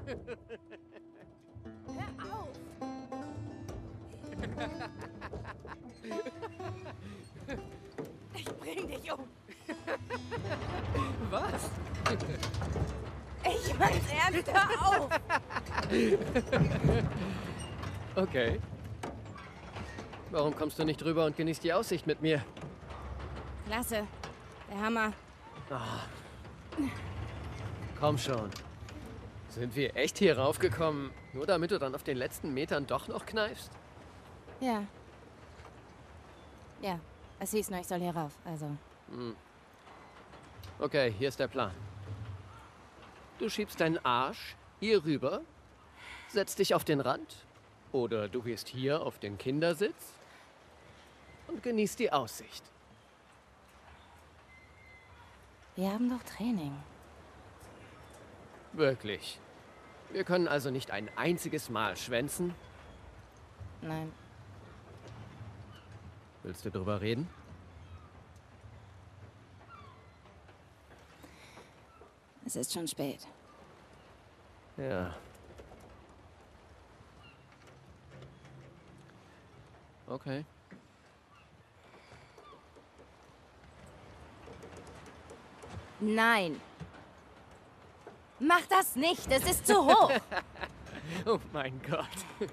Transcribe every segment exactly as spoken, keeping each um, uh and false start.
Hör auf! Ich bring dich um. Was? Ich mein's ernst, hör auf! Okay. Warum kommst du nicht rüber und genießt die Aussicht mit mir? Klasse. Der Hammer. Oh. Komm schon. Sind wir echt hier raufgekommen, nur damit du dann auf den letzten Metern doch noch kneifst? Ja. Ja, es hieß nur, ich soll hier rauf, also. Hm. Okay, hier ist der Plan. Du schiebst deinen Arsch hier rüber, setzt dich auf den Rand, oder du gehst hier auf den Kindersitz und genießt die Aussicht. Wir haben doch Training. Wirklich. Wir können also nicht ein einziges Mal schwänzen? Nein. Willst du drüber reden? Es ist schon spät. Ja. Okay. Nein. Mach das nicht, es ist zu hoch. Oh mein Gott.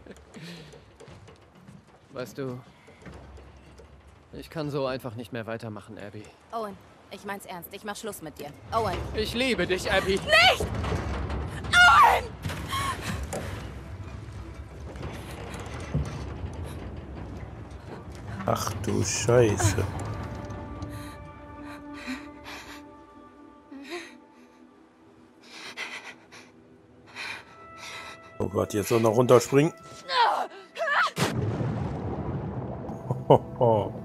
Weißt du, ich kann so einfach nicht mehr weitermachen, Abby. Owen, ich mein's ernst, ich mach Schluss mit dir. Owen. Ich liebe dich, Abby. Nicht! Owen! Ach du Scheiße. Oh Gott, jetzt auch noch runterspringen. Hohoho.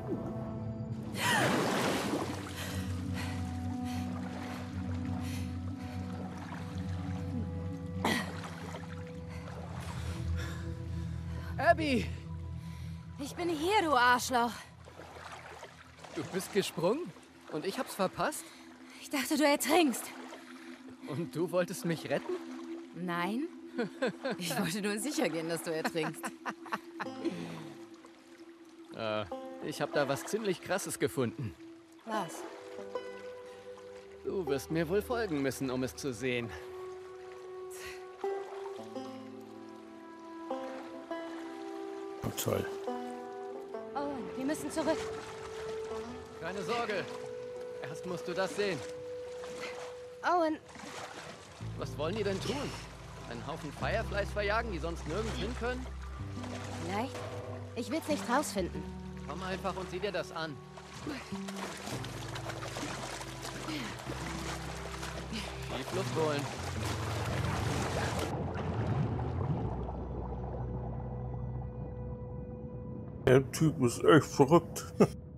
Abby! Ich bin hier, du Arschloch. Du bist gesprungen und ich hab's verpasst? Ich dachte, du ertrinkst. Und du wolltest mich retten? Nein? Ich wollte nur sicher gehen, dass du ertrinkst. Äh, ich hab da was ziemlich Krasses gefunden. Was? Du wirst mir wohl folgen müssen, um es zu sehen. Oh, toll. Owen, wir müssen zurück. Keine Sorge. Erst musst du das sehen. Owen, Was wollen die denn tun? Einen Haufen Fireflies verjagen, die sonst nirgends hin können? vielleicht? Ich will's nicht rausfinden. Komm einfach und sieh dir das an. Die Luft holen. Der Typ ist echt verrückt.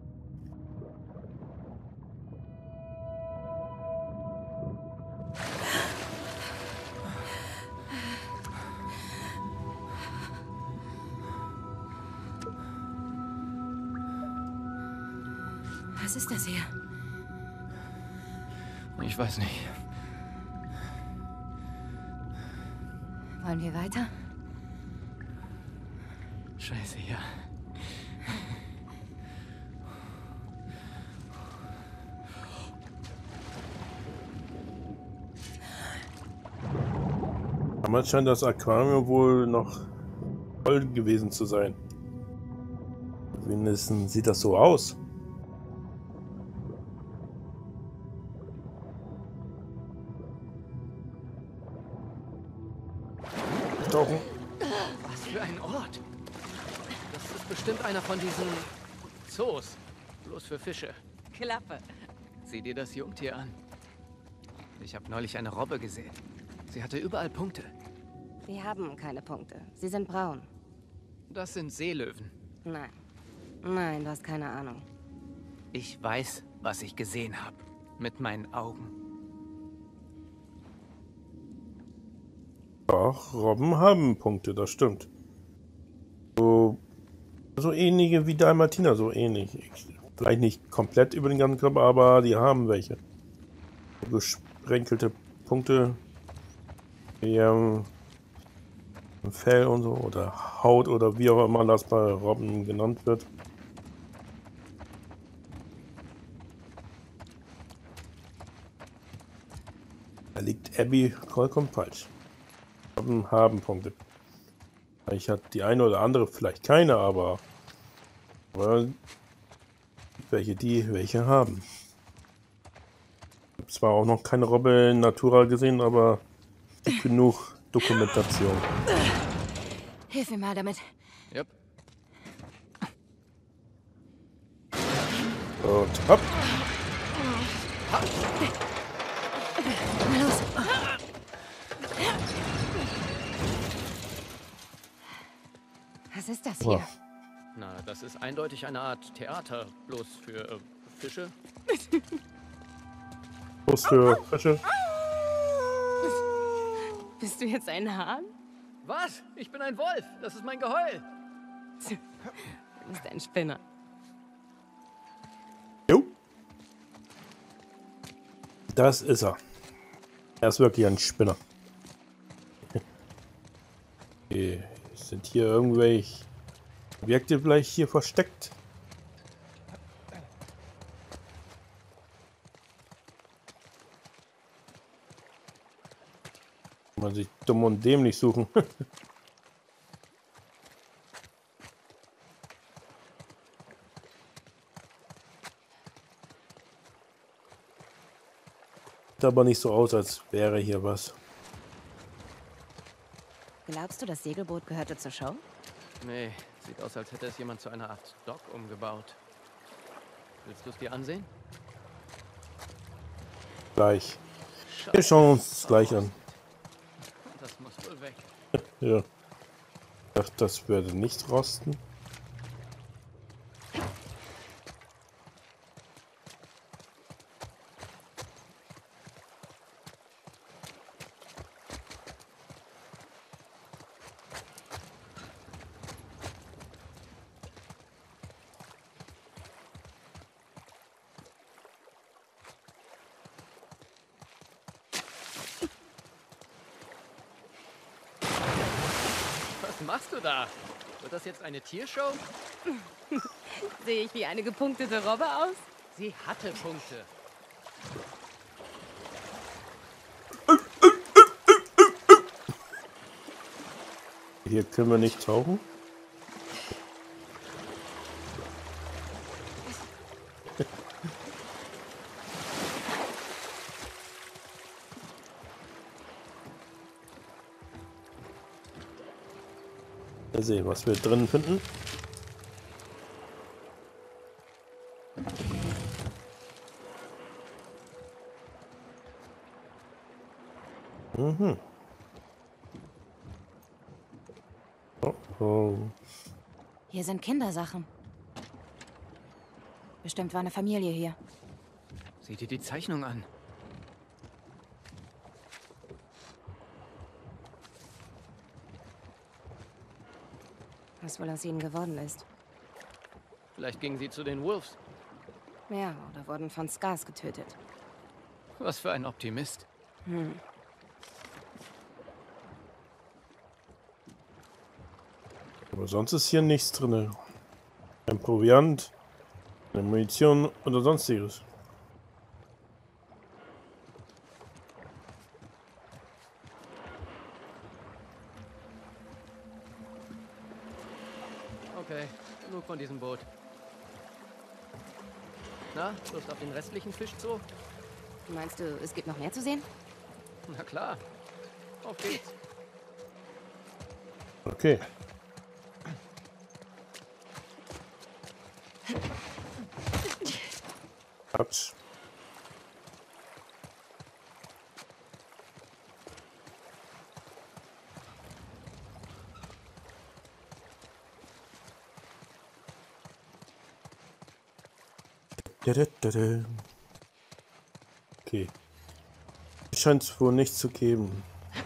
Was ist das hier? Ich weiß nicht. Wollen wir weiter? Scheiße, ja. Damals scheint das Aquarium wohl noch voll gewesen zu sein. Wenigstens sieht das so aus. Tauchen. Was für ein Ort. Das ist bestimmt einer von diesen Zoos. Bloß für Fische. Klappe. Sieh dir das Jungtier an. Ich habe neulich eine Robbe gesehen. Sie hatte überall Punkte. Wir haben keine Punkte. Sie sind braun. Das sind Seelöwen. Nein. Nein, du hast keine Ahnung. Ich weiß, was ich gesehen habe. Mit meinen Augen. Doch, Robben haben Punkte, das stimmt. So, so ähnliche wie Dalmatiner, so ähnlich. Ich, vielleicht nicht komplett über den ganzen Körper, aber die haben welche. Gesprenkelte Punkte. Die, ähm, Fell und so oder Haut oder wie auch immer das bei Robben genannt wird. Da liegt Abby vollkommen falsch. Robben haben Punkte. Ich hatte die eine oder andere, vielleicht keine, aber, aber welche die welche haben. Ich habe zwar auch noch keine Robbe in Natura gesehen, aber genug Dokumentation. Hilf mir mal damit. Yep. Und hopp. Na los. Was ist das hier? Boah. Na, das ist eindeutig eine Art Theater, bloß für äh, Fische. Los für Fische. Bist du jetzt ein Hahn? Was? Ich bin ein Wolf. Das ist mein Geheul. Du bist ein Spinner. Jo. Das ist er. Er ist wirklich ein Spinner. Okay. Sind hier irgendwelche Objekte vielleicht hier versteckt? Kann man sich dumm und dämlich suchen. Sieht aber nicht so aus, als wäre hier was. Glaubst du, das Segelboot gehörte zur Show? Nee, sieht aus, als hätte es jemand zu einer Art Dock umgebaut. Willst du es dir ansehen? Gleich. Wir schauen uns das gleich an. Das muss wohl weg. Ja. Ich dachte, das würde nicht rosten. Was machst du da? Wird das jetzt eine Tiershow? Sehe ich wie eine gepunktete Robbe aus? Sie hatte Punkte. Hier können wir nicht tauchen. Mal sehen, was wir drin finden. Mhm. Oh, oh. Hier sind Kindersachen. Bestimmt war eine Familie hier. Sieh dir die Zeichnung an. Was wohl aus ihnen geworden ist. Vielleicht gingen sie zu den Wolves. Ja, oder wurden von Scars getötet. Was für ein Optimist. Hm. Aber sonst ist hier nichts drin. Kein Proviant, keine Munition oder sonstiges. Okay, genug von diesem Boot. Na, Lust auf den restlichen Fischzoo? Meinst du, es gibt noch mehr zu sehen? Na klar. Auf geht's. Okay. Quatsch. Okay. Scheint es wohl nicht zu geben.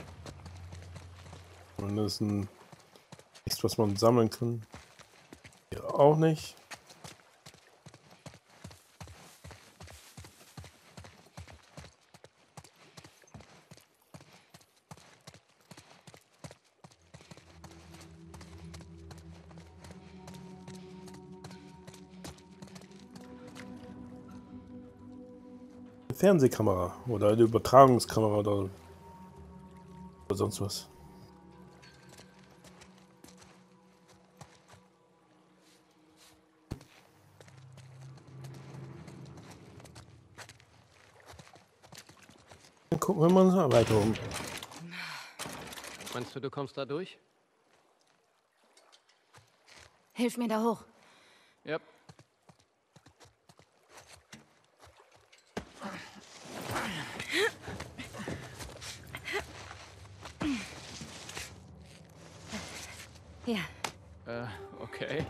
Und das ist ein nichts, was man sammeln kann. Hier auch nicht. Fernsehkamera oder eine Übertragungskamera oder, oder sonst was. Dann gucken wir mal uns weiter um. Meinst du, du kommst da durch? Hilf mir da hoch. Ja. Ja. Äh, okay.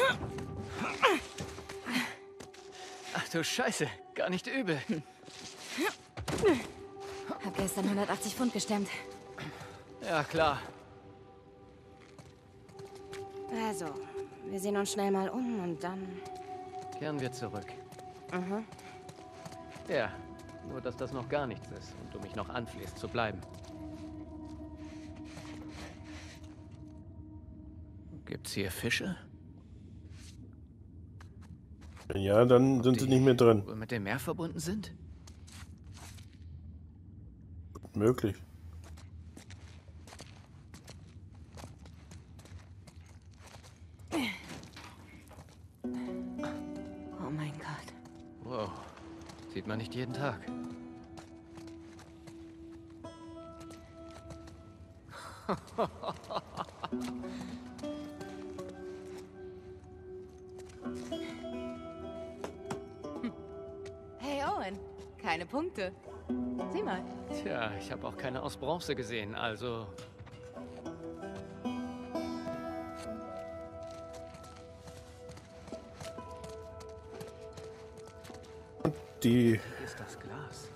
Ach du Scheiße, gar nicht übel. Hab gestern hundertachtzig Pfund gestemmt. Ja, klar. Also, wir sehen uns schnell mal um und dann... Kehren wir zurück. Mhm. Ja, nur dass das noch gar nichts ist und du mich noch anflehst zu bleiben. Gibt's hier Fische? Ja, dann sind Die sie nicht mehr drin. wohl mit dem Meer verbunden sind? Möglich. Oh mein Gott. Wow, sieht man nicht jeden Tag. Hey Owen, keine Punkte. Sieh mal. Tja, ich habe auch keine aus Bronze gesehen, also... Die Wie ist das Glas?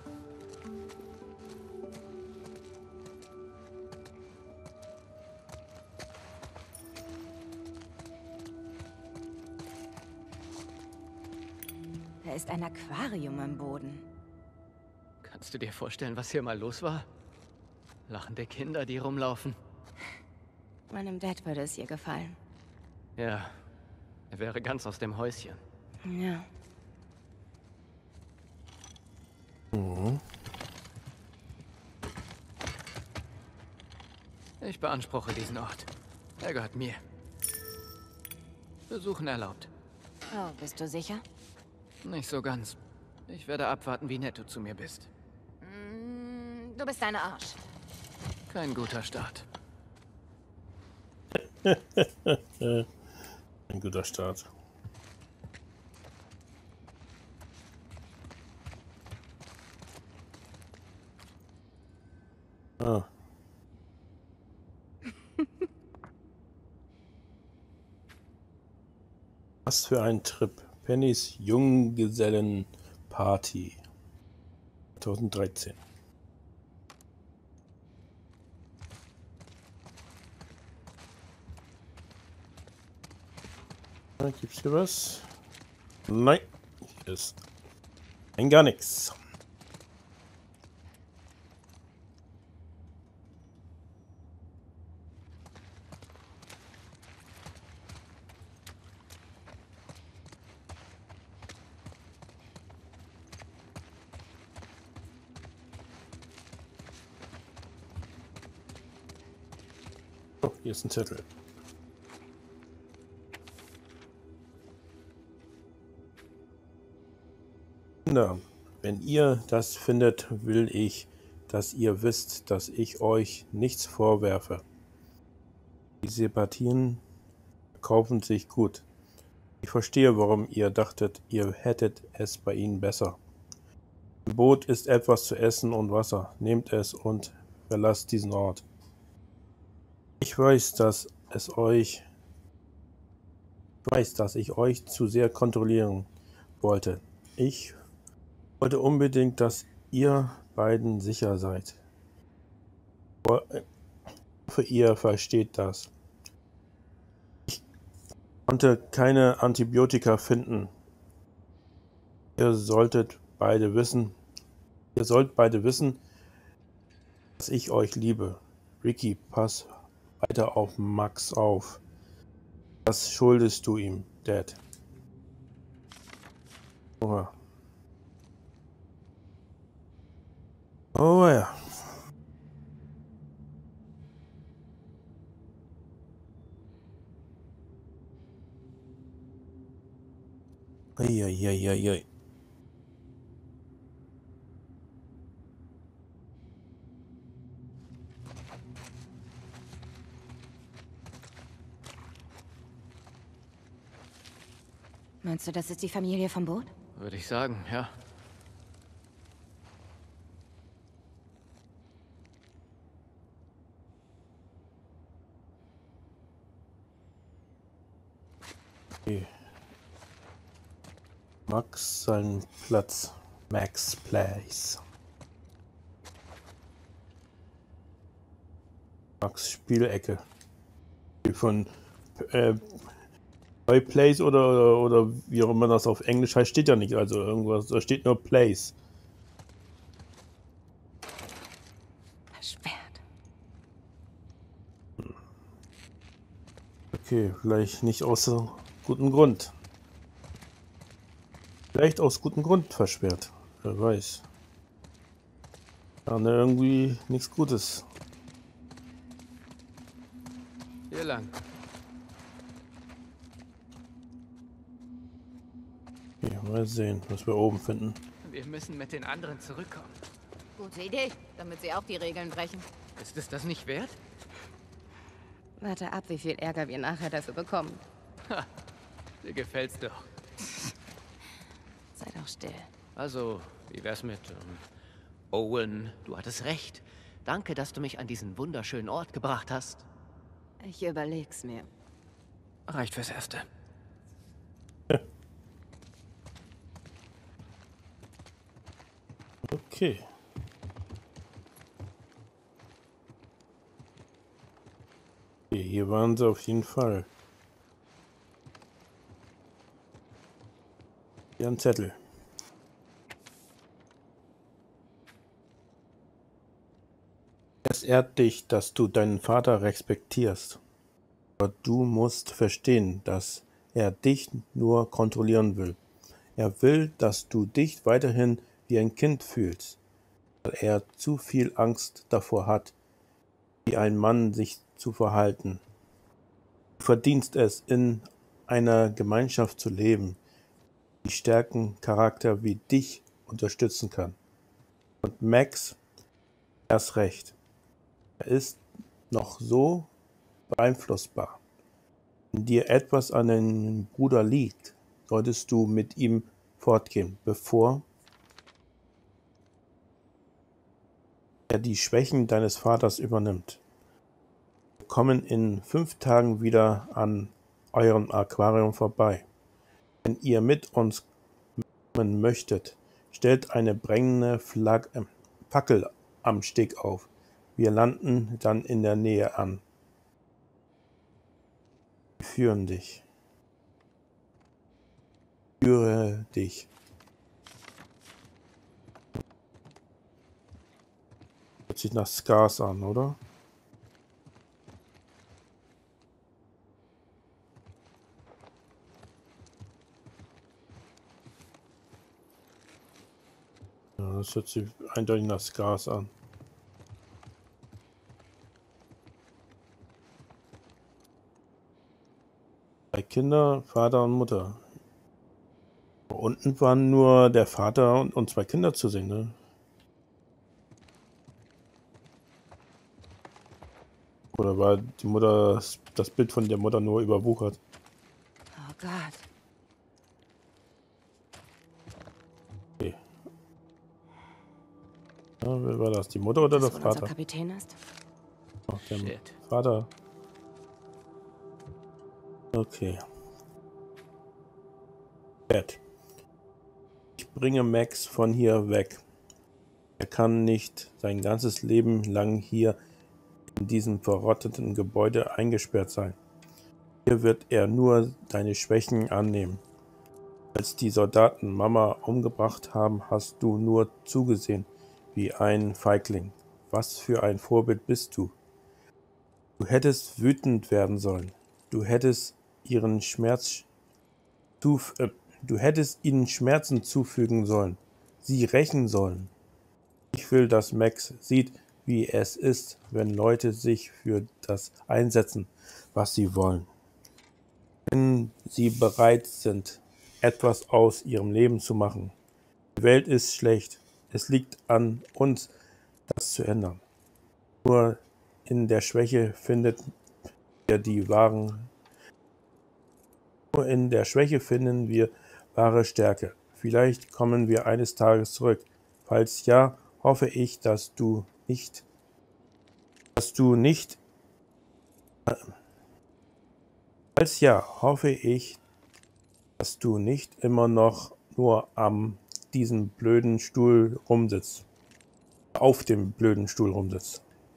Da ist ein Aquarium am Boden. Kannst du dir vorstellen, was hier mal los war? Lachende Kinder, die rumlaufen. Meinem Dad würde es ihr gefallen. Ja, er wäre ganz aus dem Häuschen. Ja. Mhm. Ich beanspruche diesen Ort. Er gehört mir. Besuchen erlaubt. Oh, bist du sicher? Nicht so ganz. Ich werde abwarten, wie nett du zu mir bist. Mm, du bist ein Arsch. Kein guter Start. ein guter Start. Ah. Was für ein Trip. Pennys Junggesellenparty zweitausenddreizehn. Da gibt's hier was? Nein, hier ist ein gar nichts. Oh, hier ist ein Zettel. Na, wenn ihr das findet, will ich, dass ihr wisst, dass ich euch nichts vorwerfe. Diese Partien verkaufen sich gut. Ich verstehe, warum ihr dachtet, ihr hättet es bei ihnen besser. Im Boot ist etwas zu essen und Wasser. Nehmt es und verlasst diesen Ort. Ich weiß, dass es euch, ich weiß, dass ich euch zu sehr kontrollieren wollte. Ich wollte unbedingt, dass ihr beiden sicher seid. Ich hoffe, ihr versteht das. Ich konnte keine Antibiotika finden. Ihr solltet beide wissen, ihr sollt beide wissen, dass ich euch liebe. Ricky, pass weiter auf Max auf. Das schuldest du ihm, Dad. Oha. Oh ja. Eieieiei. Meinst du, das ist die Familie vom Boot? Würde ich sagen, ja. Okay. Max seinen Platz. Max Place. Max Spielecke. Von äh, Play Place oder, oder, oder wie auch immer das auf Englisch heißt, steht ja nicht. Also irgendwas, da steht nur Place. Versperrt. Okay, vielleicht nicht aus äh, gutem Grund. Vielleicht aus gutem Grund versperrt. Wer weiß. Ja, ne, irgendwie nichts Gutes. Hier lang. Okay, mal sehen, was wir oben finden. Wir müssen mit den anderen zurückkommen. Gute Idee, damit sie auch die Regeln brechen. Ist es das nicht wert? Warte ab, wie viel Ärger wir nachher dafür bekommen. Ha, dir gefällt's doch. Sei doch still. Also, wie wär's mit ähm, Owen? Du hattest recht. Danke, dass du mich an diesen wunderschönen Ort gebracht hast. Ich überleg's mir. Reicht fürs Erste. Okay. Okay, hier waren sie auf jeden Fall. Hier ein Zettel. Es ehrt dich, dass du deinen Vater respektierst. Aber du musst verstehen, dass er dich nur kontrollieren will. Er will, dass du dich weiterhin wie ein Kind fühlst, weil er zu viel Angst davor hat, wie ein Mann sich zu verhalten. Du verdienst es, in einer Gemeinschaft zu leben, die stärken Charakter wie dich unterstützen kann. Und Max, erst recht. Er ist noch so beeinflussbar. Wenn dir etwas an deinem Bruder liegt, solltest du mit ihm fortgehen, bevor er die Schwächen deines Vaters übernimmt. Wir kommen in fünf Tagen wieder an eurem Aquarium vorbei. Wenn ihr mit uns kommen möchtet, stellt eine brennende Flag äh, Fackel am Steg auf. Wir landen dann in der Nähe an. Wir führen dich. Ich führe dich. Hört sich nach Scars an, oder? Ja, das hört sich eindeutig nach Scars an. Drei Kinder, Vater und Mutter. Unten waren nur der Vater und, und zwei Kinder zu sehen, ne? Oder war die Mutter, das Bild von der Mutter nur überwuchert? Oh Gott. Okay. Ja, wer war das? Die Mutter oder Das der wohl unser Vater? Kapitän ist? Ach, der Shit. Vater. Okay. Bett. Ich bringe Max von hier weg. Er kann nicht sein ganzes Leben lang hier in diesem verrotteten Gebäude eingesperrt sein. Hier wird er nur deine Schwächen annehmen. Als die Soldaten Mama umgebracht haben, hast du nur zugesehen wie ein Feigling. Was für ein Vorbild bist du? Du hättest wütend werden sollen. Du hättest ihren Schmerz äh, du hättest ihnen Schmerzen zufügen sollen, sie rächen sollen. Ich will, dass Max sieht, wie es ist, wenn Leute sich für das einsetzen, was sie wollen. Wenn sie bereit sind, etwas aus ihrem Leben zu machen. Die Welt ist schlecht. Es liegt an uns, das zu ändern. Nur in der Schwäche findet wir die wahren. Nur in der Schwäche finden wir wahre Stärke. Vielleicht kommen wir eines Tages zurück. Falls ja, hoffe ich, dass du nicht, dass du nicht, falls ja, hoffe ich, dass du nicht immer noch nur am diesem blöden Stuhl rumsitzt. Auf dem blöden Stuhl rumsitzt.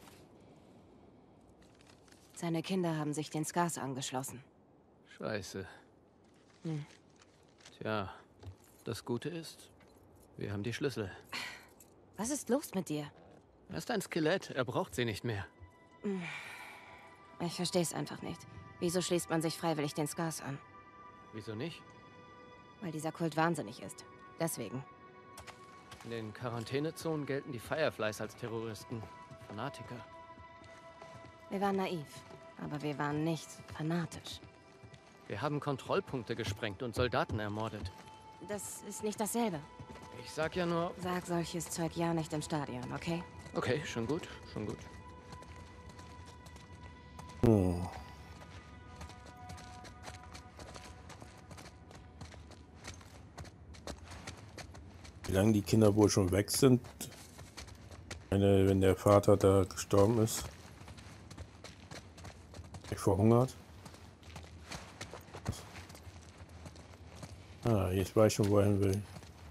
Seine Kinder haben sich den Scars angeschlossen. Scheiße. Hm. Tja, das Gute ist, wir haben die Schlüssel. Was ist los mit dir? Er ist ein Skelett, er braucht sie nicht mehr. Ich verstehe es einfach nicht. Wieso schließt man sich freiwillig den Scars an? Wieso nicht? Weil dieser Kult wahnsinnig ist. Deswegen. In den Quarantänezonen gelten die Fireflies als Terroristen. Fanatiker. Wir waren naiv, aber wir waren nicht fanatisch. Wir haben Kontrollpunkte gesprengt und Soldaten ermordet. Das ist nicht dasselbe. Ich sag ja nur... Sag solches Zeug ja nicht im Stadion, okay? Okay, schon gut, schon gut. Hm. Wie lange die Kinder wohl schon weg sind? Eine, wenn der Vater da gestorben ist. Vielleicht verhungert. Ah, jetzt weiß ich schon, wo er hin will.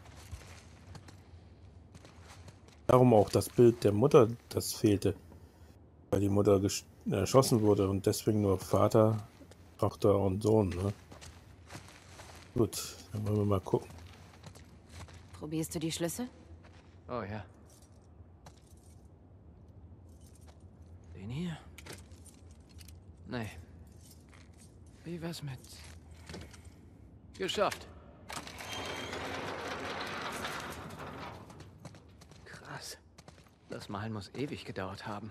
Darum auch das Bild der Mutter, das fehlte. Weil die Mutter erschossen wurde und deswegen nur Vater, Tochter und Sohn. Ne? Gut, dann wollen wir mal gucken. Probierst du die Schlüssel? Oh ja. Den hier? Nee. Wie wär's mit... Geschafft. Krass. Das Malen muss ewig gedauert haben.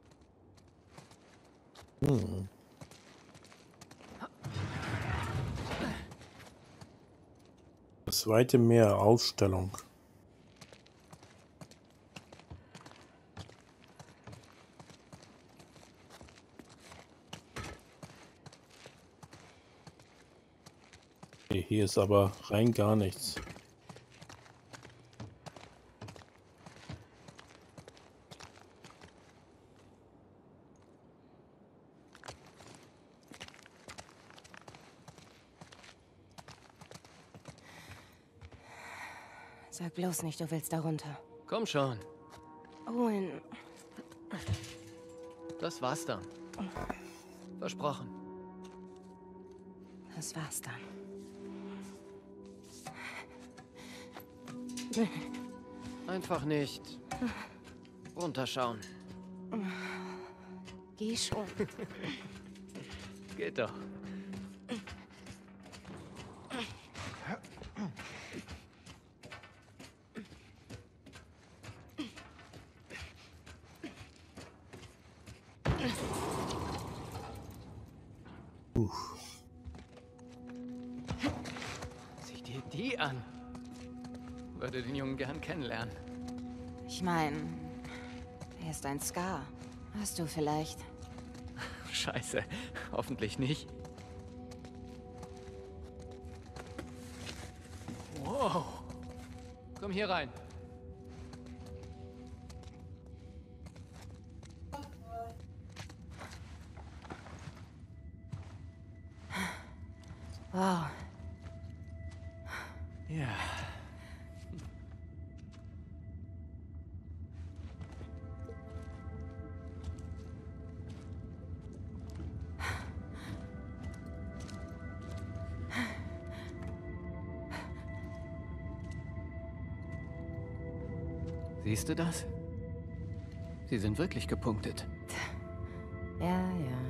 Hm. Das Weite Meer Ausstellung. Okay, hier ist aber rein gar nichts. Sag bloß nicht, du willst da runter. Komm schon. Owen. Das war's dann. Versprochen. Das war's dann. Einfach nicht runterschauen. Geh schon. Geht doch. Uff. Sieh dir die an. Würde den Jungen gern kennenlernen. Ich meine, er ist ein Scar. Hast du vielleicht? Scheiße, hoffentlich nicht. Wow. Komm hier rein. Wow. Ja. Siehst du das? Sie sind wirklich gepunktet. Ja, ja.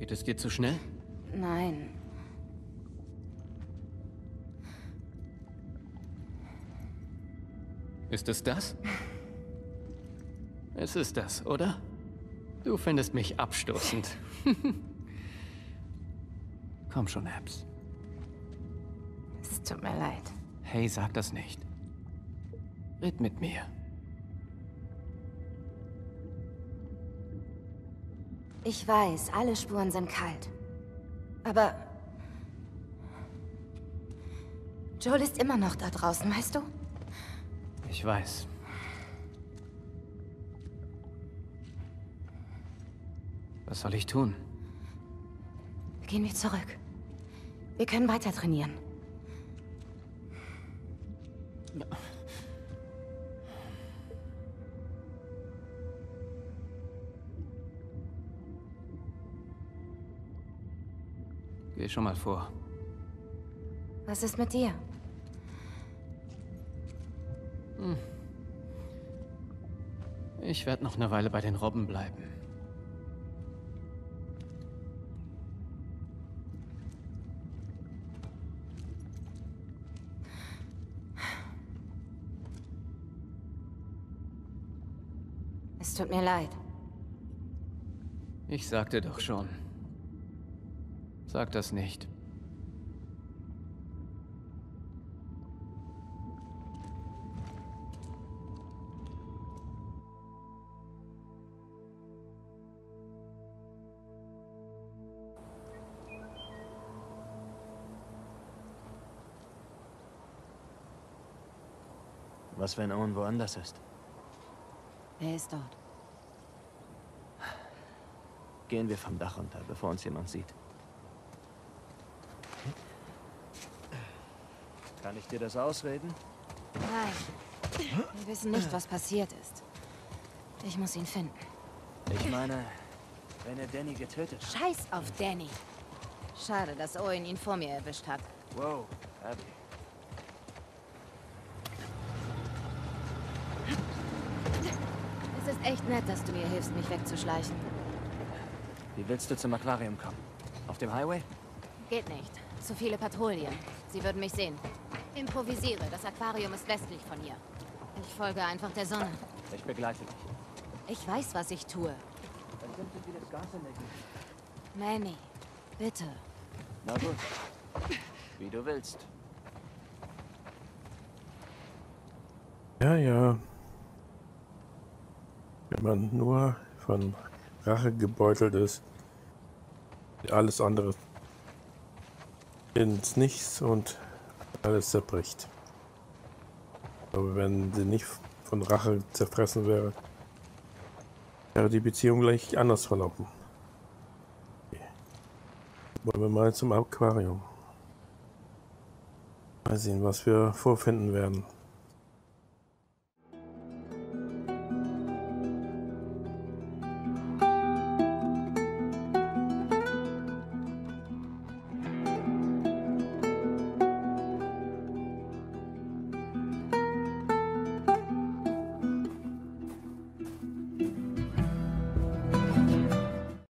Geht es dir zu schnell? Nein. Ist es das? Es ist das, oder? Du findest mich abstoßend. Komm schon, Abs. Es tut mir leid. Hey, sag das nicht. Red mit mir. Ich weiß, alle Spuren sind kalt. Aber... Joel ist immer noch da draußen, weißt du? Ich weiß. Was soll ich tun? Gehen wir zurück. Wir können weiter trainieren. Geh schon mal vor. Was ist mit dir? Hm. Ich werde noch eine Weile bei den Robben bleiben. Es tut mir leid. Ich sagte doch schon. Sag das nicht. Was, wenn Owen woanders ist? Er ist dort. Gehen wir vom Dach runter, bevor uns jemand sieht. Kann ich dir das ausreden? Nein. Wir wissen nicht, was passiert ist. Ich muss ihn finden. Ich meine, wenn er Danny getötet hat. Scheiß auf Danny. Schade, dass Owen ihn vor mir erwischt hat. Wow, Abby. Es ist echt nett, dass du mir hilfst, mich wegzuschleichen. Wie willst du zum Aquarium kommen? Auf dem Highway? Geht nicht. Zu viele Patrouillen. Sie würden mich sehen. Improvisiere. Das Aquarium ist westlich von hier. Ich folge einfach der Sonne. Ich begleite dich. Ich weiß, was ich tue. Dann sind wir wieder das Gas in der Gegend. Manny, bitte. Na gut. Wie du willst. Ja, ja. Wenn man nur von Rache gebeutelt ist, alles andere ins Nichts und alles zerbricht. Aber wenn sie nicht von Rache zerfressen wäre, wäre die Beziehung gleich anders verlaufen. Okay. Wollen wir mal zum Aquarium. Mal sehen, was wir vorfinden werden.